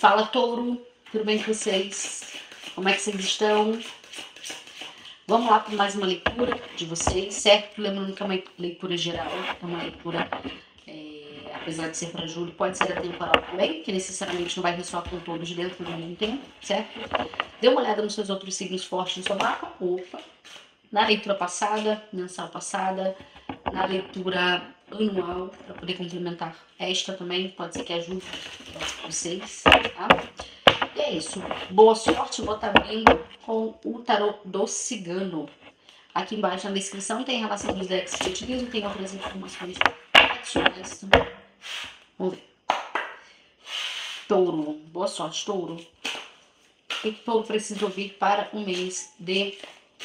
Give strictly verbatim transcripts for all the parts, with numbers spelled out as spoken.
Fala, Touro, tudo bem com vocês? Como é que vocês estão? Vamos lá para mais uma leitura de vocês, certo? Lembrando que é uma leitura geral, é uma leitura, é, apesar de ser para julho, pode ser atemporal também, que necessariamente não vai ressoar com todos dentro do mesmo tempo, certo? Dê uma olhada nos seus outros signos fortes no seu mapa, opa, na leitura passada, mensal passada, na leitura anual, para poder complementar esta também, pode ser que ajude vocês, tá? E é isso. Boa sorte, vou estar vindo com o tarô do cigano. Aqui embaixo na descrição tem a relação dos decks que eu utilizo, tem outras informações adicionais também. Vamos ver. Touro, boa sorte, Touro. O que, que Touro precisa ouvir para o mês de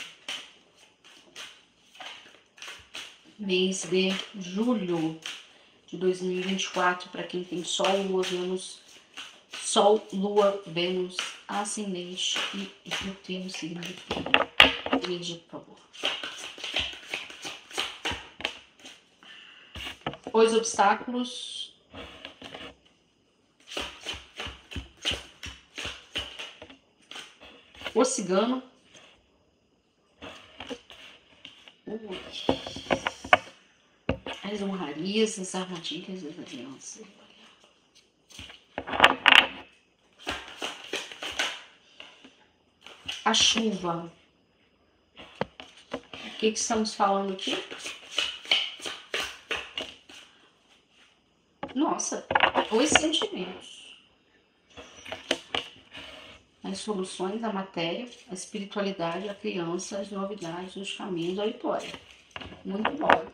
mês de julho de dois mil e vinte e quatro, para quem tem Sol, Lua, Vênus, Sol, Lua, Vênus, Ascendente e Júpiter no signo de Touro. Energia, por favor. Os obstáculos. O cigano. Ui. As honrarias, as armadilhas, as alianças. A chuva. O que, que estamos falando aqui? Nossa, os sentimentos. As soluções, a matéria, a espiritualidade, a criança, as novidades, os caminhos, a vitória. Muito bom.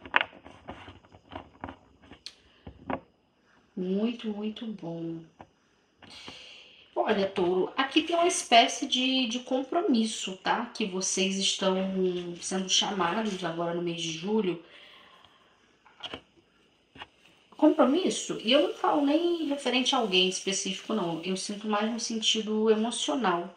Muito, muito bom. Olha, Touro, aqui tem uma espécie de, de compromisso, tá? Que vocês estão sendo chamados agora no mês de julho. Compromisso, e eu não falo nem referente a alguém específico, não. Eu sinto mais no sentido emocional,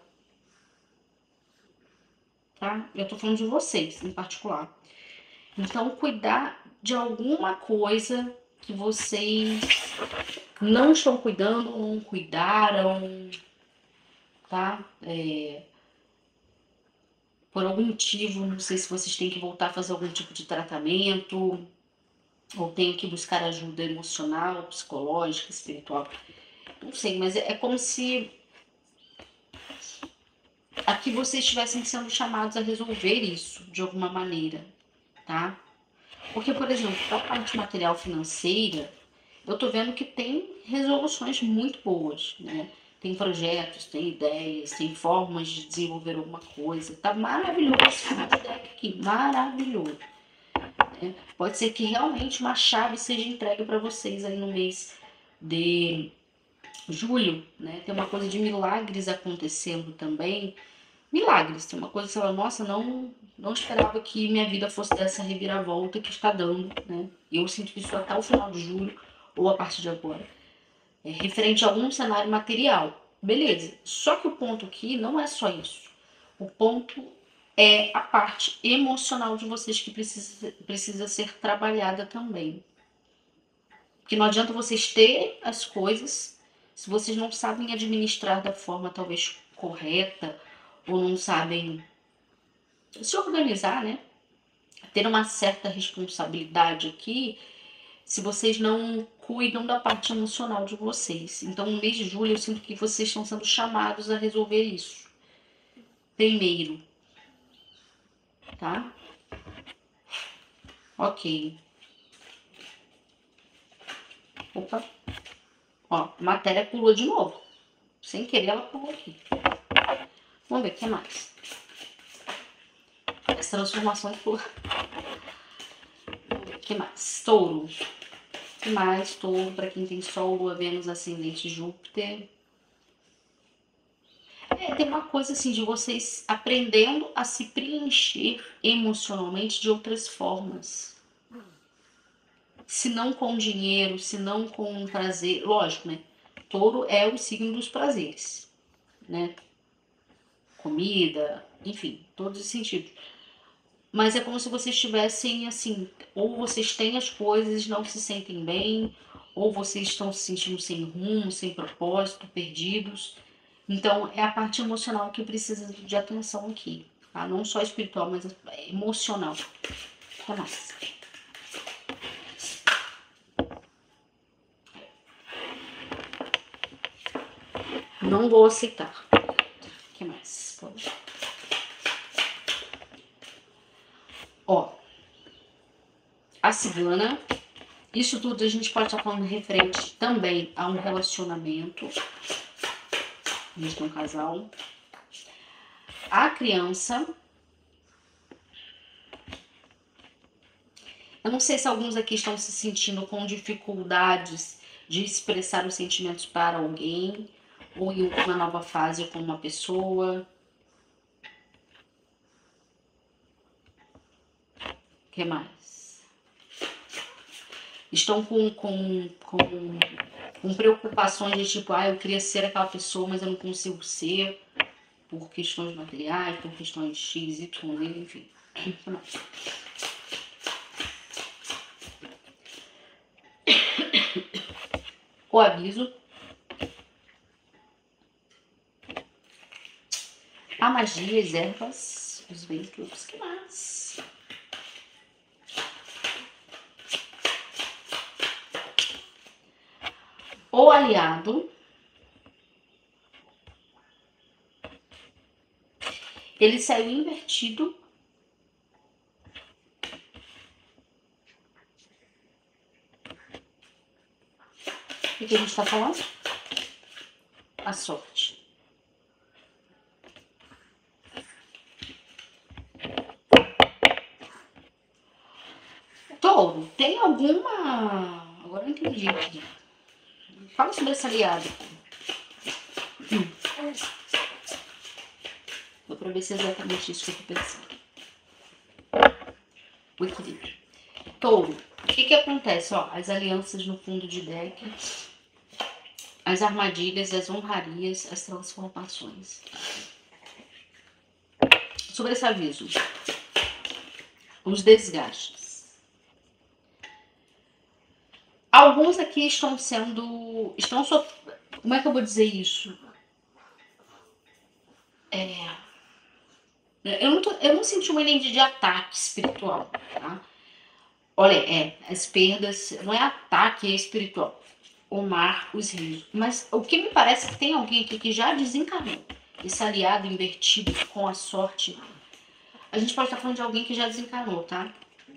tá? Eu tô falando de vocês, em particular. Então, cuidar de alguma coisa que vocês não estão cuidando, não cuidaram, tá? É, por algum motivo, não sei se vocês têm que voltar a fazer algum tipo de tratamento, ou têm que buscar ajuda emocional, psicológica, espiritual. Não sei, mas é, é como se aqui vocês estivessem sendo chamados a resolver isso de alguma maneira, tá? Porque, por exemplo, para a parte material financeira, eu tô vendo que tem resoluções muito boas, né? Tem projetos, tem ideias, tem formas de desenvolver alguma coisa. Tá maravilhoso esse deck aqui, maravilhoso. Né? Pode ser que realmente uma chave seja entregue para vocês aí no mês de julho, né? Tem uma coisa de milagres acontecendo também. Milagres, tem uma coisa que você fala, nossa, não, não esperava que minha vida fosse dessa reviravolta que está dando, né? E eu sinto que isso até o final de julho, ou a partir de agora, é referente a algum cenário material. Beleza, só que o ponto aqui não é só isso. O ponto é a parte emocional de vocês que precisa, precisa ser trabalhada também. Porque não adianta vocês terem as coisas se vocês não sabem administrar da forma talvez correta, ou não sabem se organizar, né? Ter uma certa responsabilidade aqui, se vocês não cuidam da parte emocional de vocês. Então, no mês de julho, eu sinto que vocês estão sendo chamados a resolver isso. Primeiro, tá? Ok. Opa. Ó, matéria pulou de novo. Sem querer, ela pulou aqui. Vamos ver o que mais. As transformações por... O que mais? Touro. O que mais? Touro, para quem tem Sol, Lua, Vênus, Ascendente, Júpiter. É, tem uma coisa assim de vocês aprendendo a se preencher emocionalmente de outras formas. Se não com dinheiro, se não com prazer. Lógico, né? Touro é o signo dos prazeres, né? Comida, enfim, todos os sentidos. Mas é como se vocês tivessem, assim, ou vocês têm as coisas e não se sentem bem, ou vocês estão se sentindo sem rumo, sem propósito, perdidos. Então, é a parte emocional que precisa de atenção aqui, tá? Não só espiritual, mas emocional. O que mais? Não vou aceitar. O que mais? Ó, a cigana. Isso tudo a gente pode estar falando referente também a um relacionamento, mesmo um casal. A criança. Eu não sei se alguns aqui estão se sentindo com dificuldades de expressar os sentimentos para alguém, ou em uma nova fase com uma pessoa. O que mais? Estão com, com, com, com preocupações de tipo, ah, eu queria ser aquela pessoa, mas eu não consigo ser, por questões materiais, por questões X, Y, enfim. O que mais? O aviso. A magia, as ervas, os ventos, que mais? O aliado. Ele saiu invertido. O que a gente está falando? A sorte. Touro, tem alguma... Agora eu entendi aqui. Fala sobre esse aliado. Hum. Dá pra ver se é exatamente isso que eu tô pensando. O equilíbrio. Touro, o que que acontece? Ó, as alianças no fundo de deck, as armadilhas, as honrarias, as transformações. Sobre esse aviso, os desgastes. Alguns aqui estão sendo... Estão sof... Como é que eu vou dizer isso? É... Eu não, tô, eu não senti uma energia de ataque espiritual, tá? Olha, é, as perdas, não é ataque, é espiritual. O mar, os rios. Mas o que me parece é que tem alguém aqui que já desencarnou. Esse aliado invertido com a sorte. A gente pode estar falando de alguém que já desencarnou, tá?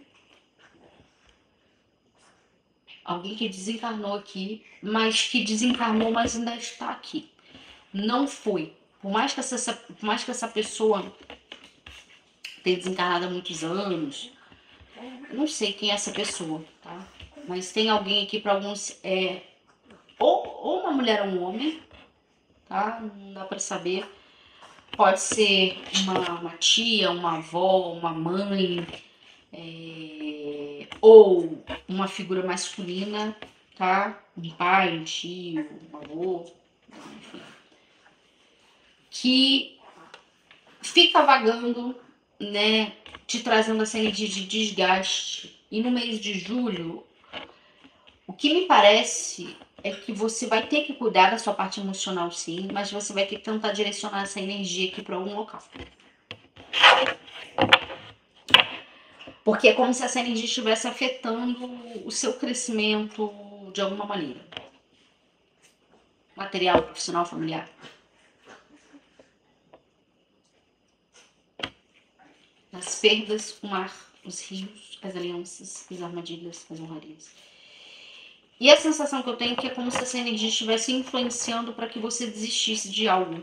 Alguém que desencarnou aqui, mas que desencarnou, mas ainda está aqui. Não foi. Por mais que essa, por mais que essa pessoa tenha desencarnado há muitos anos, eu não sei quem é essa pessoa, tá? Mas tem alguém aqui para alguns, é, ou, ou uma mulher ou um homem, tá? Não dá para saber. Pode ser uma, uma tia, uma avó, uma mãe, é, ou uma figura masculina, tá? Um pai, um tio, um avô, enfim. Que fica vagando, né? Te trazendo essa energia de desgaste. E no mês de julho, o que me parece é que você vai ter que cuidar da sua parte emocional, sim, mas você vai ter que tentar direcionar essa energia aqui para algum local. Porque é como se essa energia estivesse afetando o seu crescimento de alguma maneira. Material, profissional, familiar. As perdas, o mar, os rios, as alianças, as armadilhas, as honrarias. E a sensação que eu tenho é que é como se essa energia estivesse influenciando para que você desistisse de algo.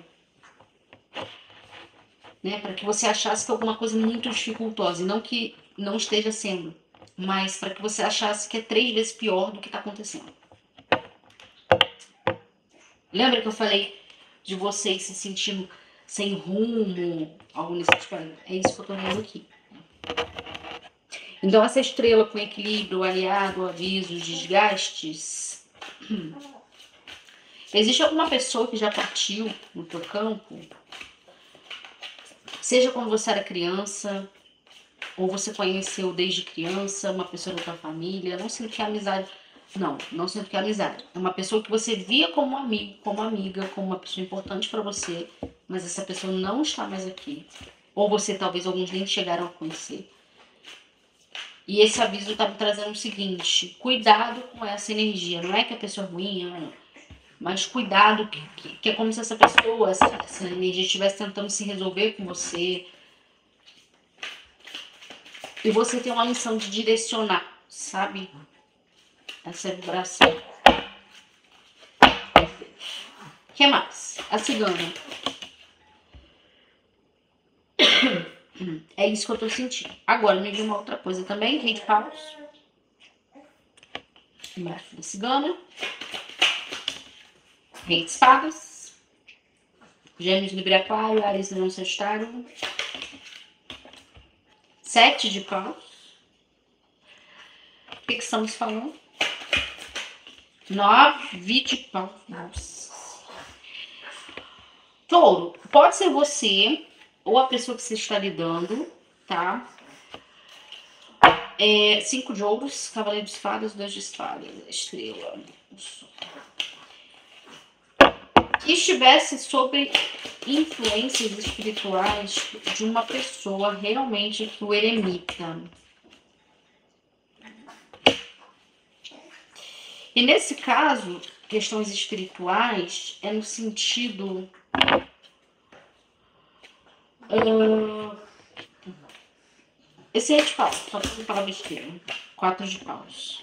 Né? Para que você achasse que é alguma coisa muito dificultosa. E não que não esteja sendo. Mas para que você achasse que é três vezes pior do que está acontecendo. Lembra que eu falei de vocês se sentindo sem rumo? Algo nesse tipo? É isso que eu estou vendo aqui. Então, essa estrela com equilíbrio, aliado, avisos, desgastes. Hum. Existe alguma pessoa que já partiu no teu campo? Seja quando você era criança, ou você conheceu desde criança, uma pessoa da tua família. Não sei que amizade. Não, não sendo que é amizade. É uma pessoa que você via como amigo, como amiga, como uma pessoa importante pra você, mas essa pessoa não está mais aqui. Ou você, talvez, alguns nem chegaram a conhecer. E esse aviso tá me trazendo o seguinte: cuidado com essa energia. Não é que a pessoa é ruim, não, mas cuidado, que, que, que é como se essa pessoa, essa, essa energia estivesse tentando se resolver com você. E você tem uma missão de direcionar, sabe? Essa vibração. O que mais? A cigana. É isso que eu tô sentindo. Agora, me viu uma outra coisa também, rei de paus. Embaixo da cigana. Rei de espadas. Gêmeos, Libra, Aquário, Áries, Leão, Sagitário. Sete de paus. O que, que estamos falando? Nove de paus. Nossa. Touro, pode ser você ou a pessoa que você está lidando, tá? É, cinco de ouros, cavaleiro de espadas, dois de espadas, estrela. Que estivesse sob influências espirituais de uma pessoa realmente que o eremita. E nesse caso, questões espirituais é no sentido... Uh, esse é de paus, só pra não falar besteira. Quatro de paus.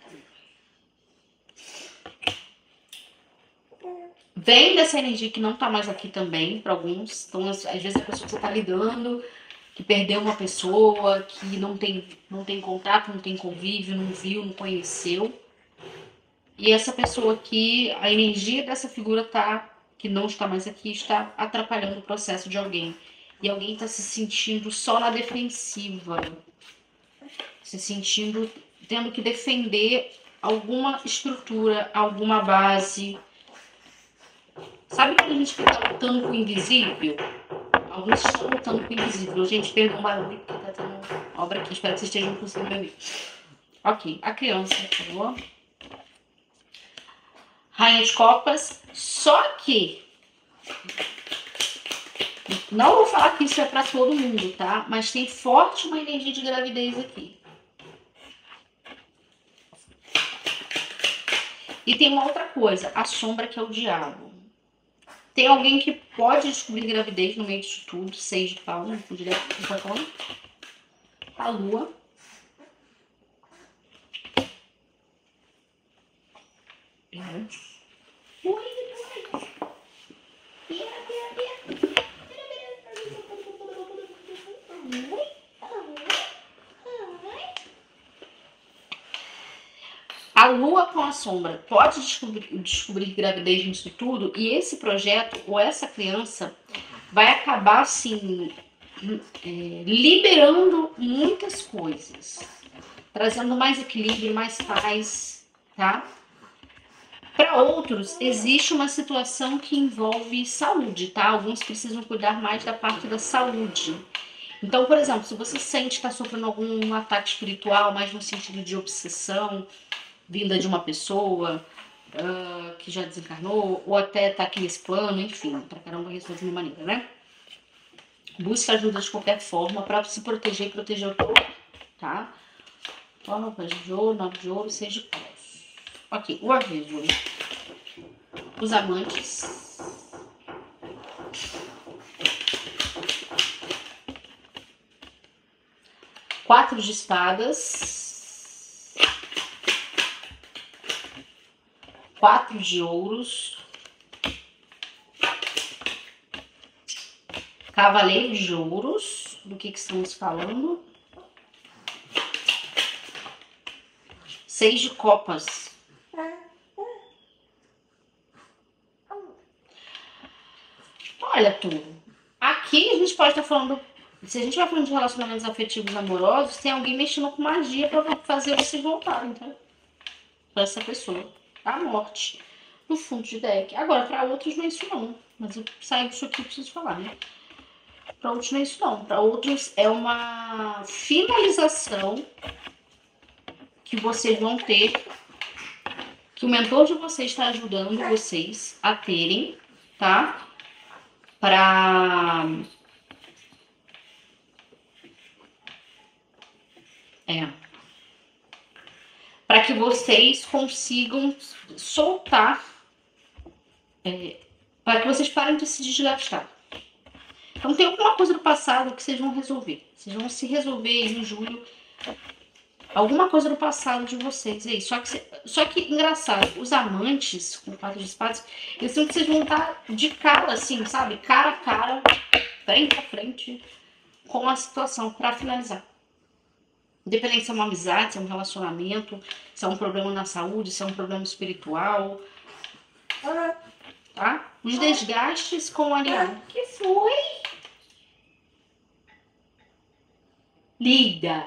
Vem dessa energia que não tá mais aqui também, para alguns. Então, às vezes a pessoa que você tá lidando, que perdeu uma pessoa, que não tem, não tem contato, não tem convívio, não viu, não conheceu. E essa pessoa aqui, a energia dessa figura tá, que não está mais aqui, está atrapalhando o processo de alguém. E alguém está se sentindo só na defensiva. Se sentindo, tendo que defender alguma estrutura, alguma base. Sabe quando a gente fica lutando com o invisível? Alguns estão lutando com o invisível. Gente, perdão o barulho, porque tá tendo obra aqui. Espero que vocês estejam conseguindo ver. Ok, a criança, por favor. Rainha de copas. Só que... não vou falar que isso é pra todo mundo, tá? Mas tem forte uma energia de gravidez aqui. E tem uma outra coisa. A sombra, que é o diabo. Tem alguém que pode descobrir gravidez no meio disso tudo. Seis de pau, não direto com a lua. A lua com a sombra pode descobrir, descobrir gravidez nisso tudo, e esse projeto ou essa criança vai acabar assim é, liberando muitas coisas, trazendo mais equilíbrio, mais paz, tá? Para outros, existe uma situação que envolve saúde, tá? Alguns precisam cuidar mais da parte da saúde. Então, por exemplo, se você sente que está sofrendo algum ataque espiritual, mais no sentido de obsessão, vinda de uma pessoa uh, que já desencarnou, ou até tá aqui nesse plano, enfim, pra caramba resolver de uma maneira, né? Busque ajuda de qualquer forma para se proteger e proteger o corpo, tá? Toma, paz de ouro, nove de ouro, seis de paus. Ok, o aviso. Os amantes. Quatro de espadas. Quatro de ouros. Cavaleiro de ouros. Do que que estamos falando? Seis de copas. Olha, tudo. Aqui a gente pode estar falando... Se a gente vai falando de relacionamentos afetivos amorosos, tem alguém mexendo com magia para fazer vocês voltarem, tá? Pra essa pessoa. A morte. No fundo de deck. Agora, para outros não é isso não. Mas eu saio disso aqui e preciso falar, né? Para outros não é isso não. Para outros é uma finalização que vocês vão ter que o mentor de vocês está ajudando vocês a terem, tá? Para... É... Para que vocês consigam soltar, é, para que vocês parem de se desgastar. Então tem alguma coisa do passado que vocês vão resolver. Vocês vão se resolver em julho. Alguma coisa do passado de vocês aí. Só que, só que engraçado, os amantes com quatro de espadas, eles que vocês vão estar de cara, assim, sabe? Cara a cara, frente a frente, com a situação para finalizar. Independente se é uma amizade, se é um relacionamento, se é um problema na saúde, se é um problema espiritual. Tá? Os desgastes com o aliado. O que foi? Lida.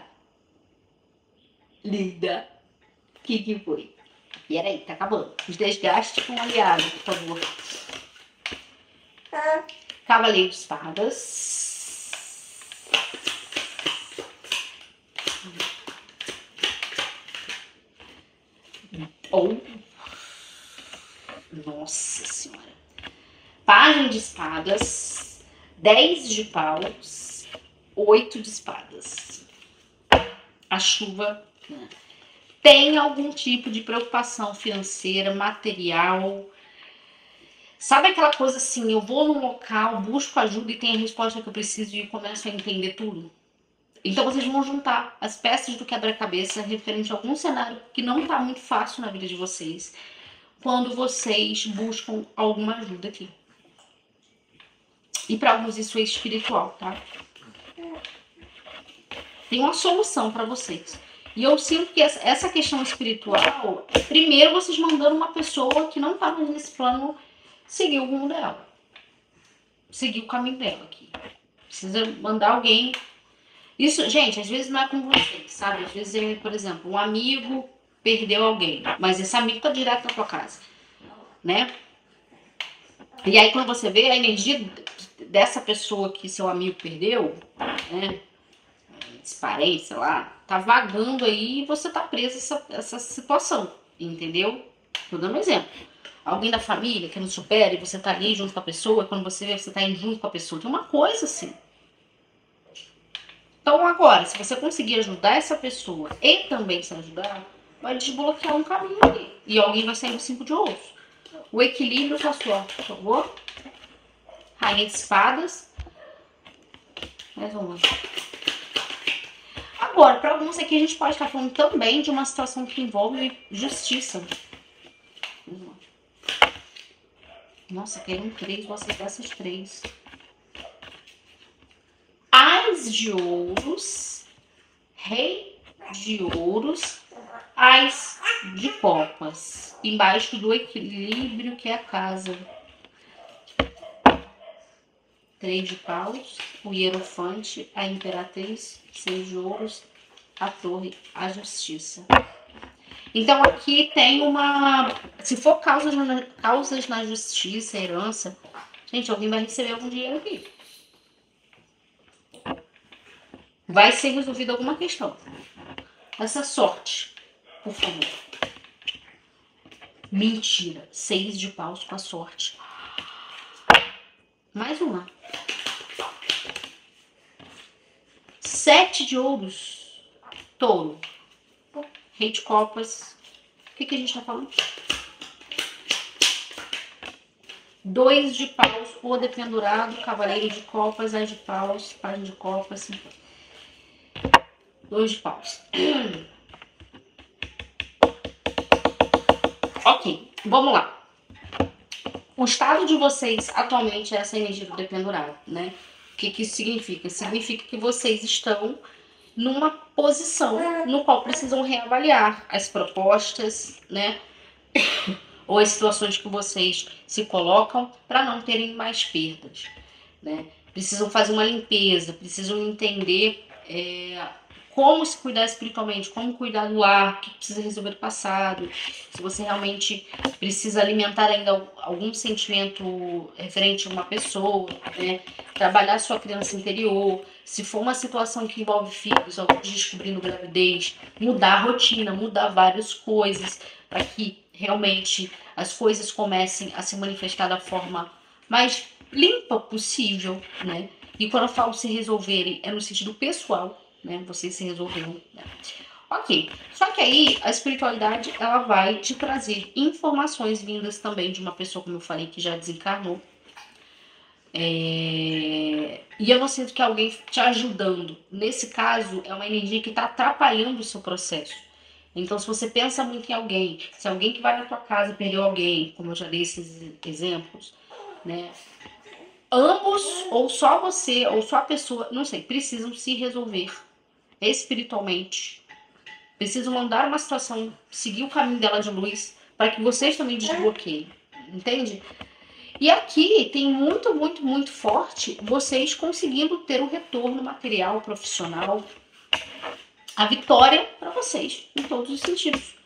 Lida. O que que foi? Peraí, tá acabando. Os desgastes com o aliado, por favor. Cavaleiro de espadas. Ou... Nossa senhora. Página de espadas. dez de paus. oito de espadas. A chuva, né? Tem algum tipo de preocupação financeira, material. Sabe aquela coisa assim, eu vou num local, busco ajuda e tenho a resposta que eu preciso e começo a entender tudo? Então vocês vão juntar as peças do quebra-cabeça referente a algum cenário que não está muito fácil na vida de vocês, quando vocês buscam alguma ajuda aqui. E para alguns isso é espiritual, tá? Tem uma solução para vocês. E eu sinto que essa questão espiritual, primeiro vocês mandando uma pessoa que não está mais nesse plano seguir o rumo dela. Seguir o caminho dela aqui. Precisa mandar alguém. Isso, gente, às vezes não é com vocês, sabe? Às vezes, é, por exemplo, um amigo perdeu alguém, mas esse amigo tá direto na tua casa, né? E aí quando você vê a energia dessa pessoa que seu amigo perdeu, né? Disparei, sei lá, tá vagando aí e você tá preso a essa, essa situação, entendeu? Tô dando um exemplo. Alguém da família que não supera e você tá ali junto com a pessoa, e quando você vê, você tá indo junto com a pessoa. Tem uma coisa assim. Então agora, se você conseguir ajudar essa pessoa e também se ajudar, vai desbloquear um caminho ali. E alguém vai sair no cinco de ouros. O equilíbrio com a sorte, por favor. Rainha de espadas. Mais uma. Agora, para alguns aqui a gente pode estar falando também de uma situação que envolve justiça. Nossa, quero um três, vou aceitar essas três. Ás de ouros, rei de ouros, ás de copas. Embaixo do equilíbrio que é a casa. Três de paus, o hierofante, a imperatriz, seis de ouros, a torre, a justiça. Então aqui tem uma... Se for causas na, causas na justiça, herança, gente, alguém vai receber algum dinheiro aqui. Vai ser resolvida alguma questão. Essa sorte, por favor. Mentira. Seis de paus com a sorte. Mais uma. Sete de ouros. Touro. Rei de copas. O que, que a gente tá falando? Dois de paus, o dependurado, cavaleiro de copas, as de paus, página de copas. Dois de paus. Ok, vamos lá. O estado de vocês atualmente é essa energia do dependurado, né? O que, que isso significa? Significa que vocês estão numa posição no qual precisam reavaliar as propostas, né? Ou as situações que vocês se colocam para não terem mais perdas, né? Precisam fazer uma limpeza, precisam entender é, como se cuidar espiritualmente, como cuidar do lar, o que precisa resolver do passado, se você realmente precisa alimentar ainda algum sentimento referente a uma pessoa, né? Trabalhar sua criança interior, se for uma situação que envolve filhos, alguns descobrindo gravidez, mudar a rotina, mudar várias coisas, para que realmente as coisas comecem a se manifestar da forma mais limpa possível, né? E quando eu falo se resolverem, é no sentido pessoal, né? Vocês se resolveram, né? Ok. Só que aí a espiritualidade ela vai te trazer informações vindas também de uma pessoa, como eu falei, que já desencarnou. É... E eu não sinto que alguém te ajudando. Nesse caso, é uma energia que está atrapalhando o seu processo. Então, se você pensa muito em alguém, se alguém que vai na tua casa perdeu alguém, como eu já dei esses exemplos, né? Ambos, ou só você, ou só a pessoa, não sei, precisam se resolver espiritualmente. Precisam mandar uma situação, seguir o caminho dela de luz, para que vocês também desbloqueiem. Entende? E aqui tem muito, muito, muito forte vocês conseguindo ter o retorno material, profissional, a vitória para vocês, em todos os sentidos.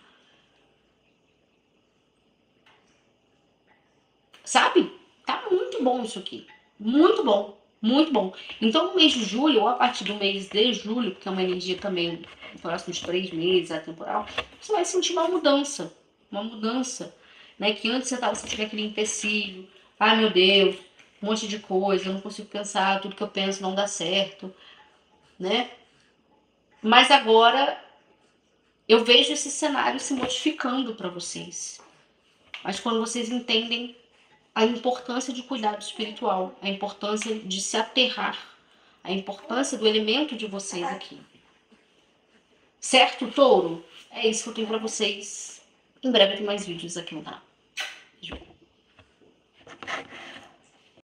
Sabe? Tá muito bom isso aqui. Muito bom. Muito bom. Então, no mês de julho, ou a partir do mês de julho, porque é uma energia também nos próximos três meses, a temporal, você vai sentir uma mudança. Uma mudança. Né? Que antes você estava sentindo aquele empecilho. Ai, meu Deus, um monte de coisa, eu não consigo pensar, tudo que eu penso não dá certo. Né? Mas agora eu vejo esse cenário se modificando para vocês. Mas quando vocês entendem a importância de cuidado espiritual, a importância de se aterrar, a importância do elemento de vocês aqui. Certo, touro? É isso que eu tenho para vocês. Em breve tem mais vídeos aqui no canal. Beijo.